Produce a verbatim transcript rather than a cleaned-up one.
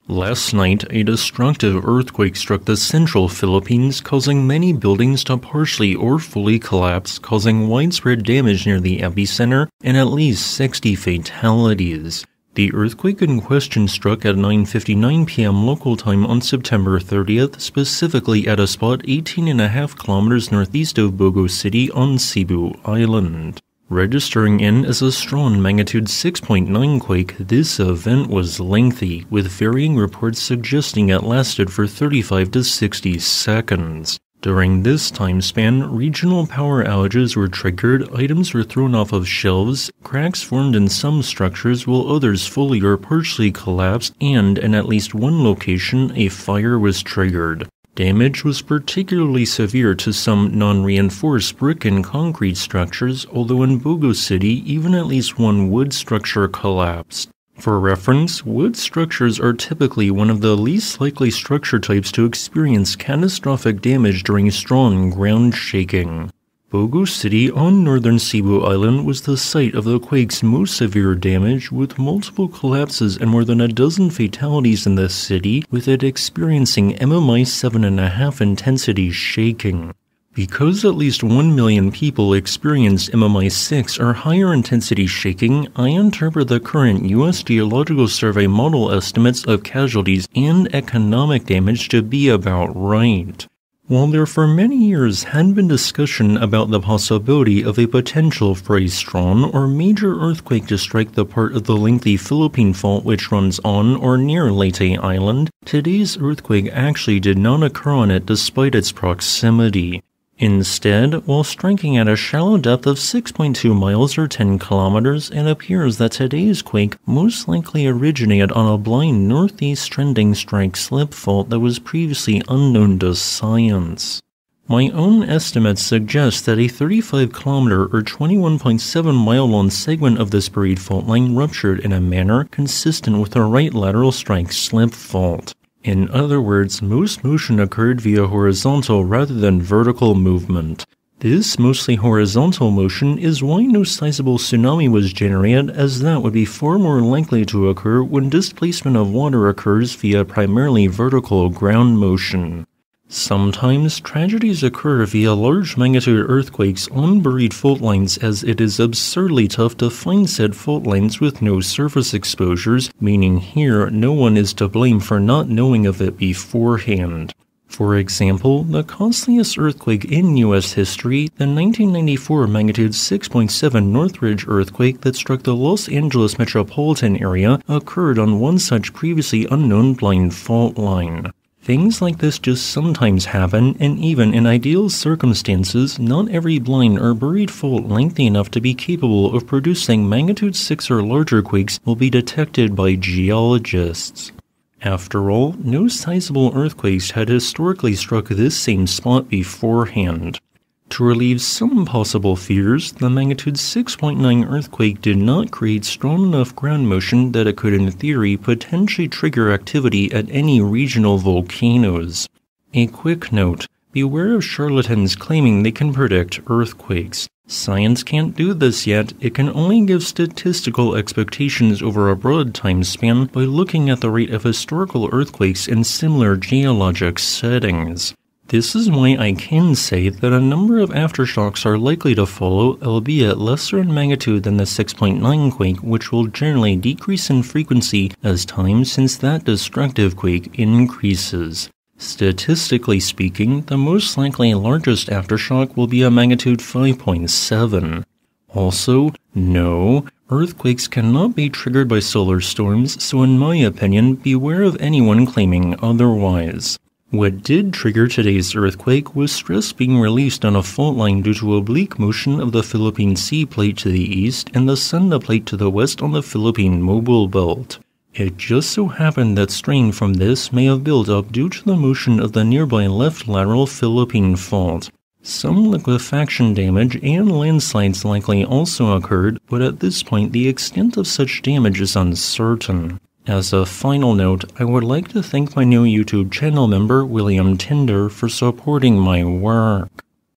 Last night, a destructive earthquake struck the central Philippines, causing many buildings to partially or fully collapse, causing widespread damage near the epicenter and at least sixty fatalities. The earthquake in question struck at nine fifty-nine p m local time on September thirtieth, specifically at a spot eighteen and a half kilometers northeast of Bogo City on Cebu Island. Registering in as a strong magnitude six point nine quake, this event was lengthy, with varying reports suggesting it lasted for thirty-five to sixty seconds. During this time span, regional power outages were triggered, items were thrown off of shelves, cracks formed in some structures while others fully or partially collapsed, and in at least one location, a fire was triggered. Damage was particularly severe to some non-reinforced brick and concrete structures, although in Bogo City, even at least one wood structure collapsed. For reference, wood structures are typically one of the least likely structure types to experience catastrophic damage during strong ground shaking. Bogo City on northern Cebu Island was the site of the quake's most severe damage, with multiple collapses and more than a dozen fatalities in the city, with it experiencing M M I seven point five intensity shaking. Because at least one million people experience M M I six or higher intensity shaking, I interpret the current U S Geological Survey model estimates of casualties and economic damage to be about right. While there for many years had been discussion about the possibility of a potential for a strong or major earthquake to strike the part of the lengthy Philippine fault which runs on or near Leyte Island, today's earthquake actually did not occur on it despite its proximity. Instead, while striking at a shallow depth of six point two miles or ten kilometers, it appears that today's quake most likely originated on a blind northeast trending strike slip fault that was previously unknown to science. My own estimates suggest that a thirty-five kilometer or twenty-one point seven mile long segment of this buried fault line ruptured in a manner consistent with a right lateral strike slip fault. In other words, most motion occurred via horizontal rather than vertical movement. This mostly horizontal motion is why no sizable tsunami was generated, as that would be far more likely to occur when displacement of water occurs via primarily vertical ground motion. Sometimes tragedies occur via large magnitude earthquakes on buried fault lines, as it is absurdly tough to find said fault lines with no surface exposures, meaning here no one is to blame for not knowing of it beforehand. For example, the costliest earthquake in U S history, the nineteen ninety-four magnitude six point seven Northridge earthquake that struck the Los Angeles metropolitan area, occurred on one such previously unknown blind fault line. Things like this just sometimes happen, and even in ideal circumstances, not every blind or buried fault lengthy enough to be capable of producing magnitude six or larger quakes will be detected by geologists. After all, no sizable earthquakes had historically struck this same spot beforehand. To relieve some possible fears, the magnitude six point nine earthquake did not create strong enough ground motion that it could in theory potentially trigger activity at any regional volcanoes. A quick note, beware of charlatans claiming they can predict earthquakes. Science can't do this yet, it can only give statistical expectations over a broad time span by looking at the rate of historical earthquakes in similar geologic settings. This is why I can say that a number of aftershocks are likely to follow, albeit lesser in magnitude than the six point nine quake, which will generally decrease in frequency as time since that destructive quake increases. Statistically speaking, the most likely largest aftershock will be a magnitude five point seven. Also, no, earthquakes cannot be triggered by solar storms, so in my opinion, beware of anyone claiming otherwise. What did trigger today's earthquake was stress being released on a fault line due to oblique motion of the Philippine Sea Plate to the east and the Sunda Plate to the west on the Philippine Mobile Belt. It just so happened that strain from this may have built up due to the motion of the nearby left lateral Philippine Fault. Some liquefaction damage and landslides likely also occurred, but at this point the extent of such damage is uncertain. As a final note, I would like to thank my new YouTube channel member, William Tinder, for supporting my work.